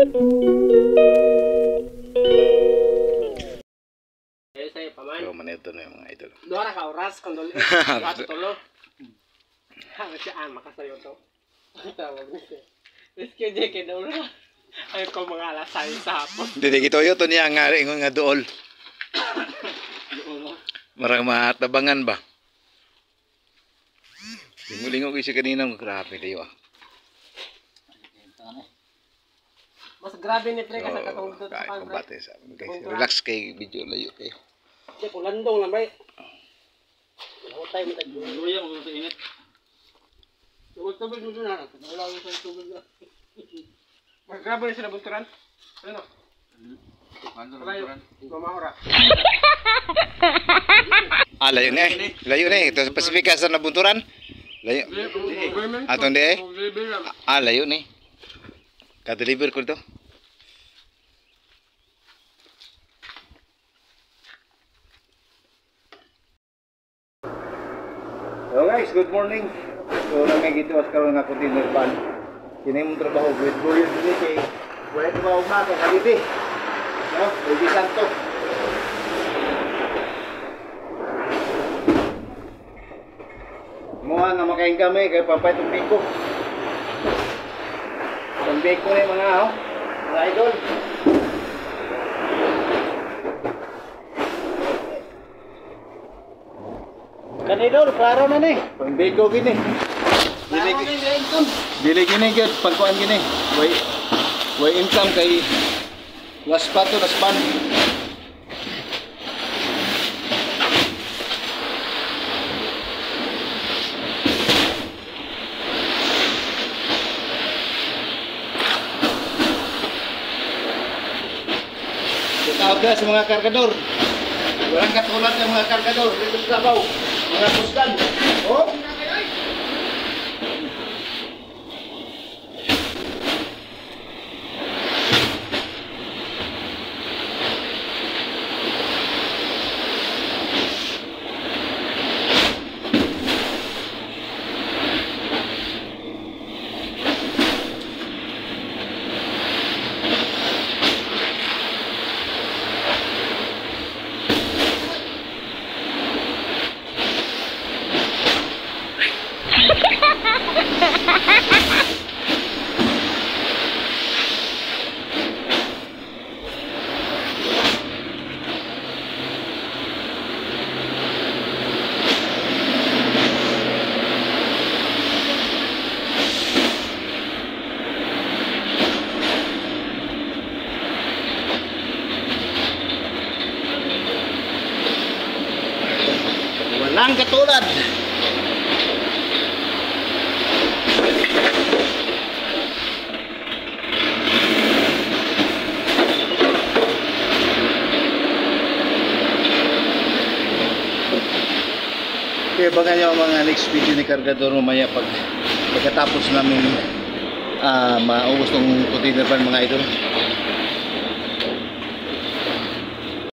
So, manito na yung mga idol. Dora ka oras kondol. Ato tolo. Siya makasayo to. Tawag niya. Rescue jacket daw na. Ay ko mga alas 6 sa hapon. Dili kito yo to niya nga ingon nga duol. Marang matabangan ba? Lingo-lingo kasi kanina grabe kayo ah. Mas grabe ni pre ka sa katong dito sa sa combate sa relax kay video layo kayo. Di ko landong lang bay. Wala tayo mo taglo. Luya mo sa init. Tubig mo na. Wala mo sa tubig na. Mas grabe ni sila bunturan. Ano? Mamahora. Layo na eh. Layo na eh. Ito sa Pasifika sa nabunturan. Layo. Atong di eh. Layo na eh. Ka-deliver ko ito. Hello guys, good morning. So namigituas karon nga container van. Kini mong trabaho with Goyer dili kay wala trabaho na kay Kalibi. No, Ruby Santo. Mo nga makain kami kay papay tong biko. Ang biko ni mga mga idol. Kanidol, klaro na ni. Pambiko gini. Dili gini gud pagkuan gini. Way income kay last pato last pan. Tawag na sa mga kargador. Walang katulad ng mga kargador dito sa Davao. Mga kusdan. Oh, walang katulad. Okay, abangan nyo ang mga next video ni Kargador mamaya pagkatapos namin maubos ng container van mga idol.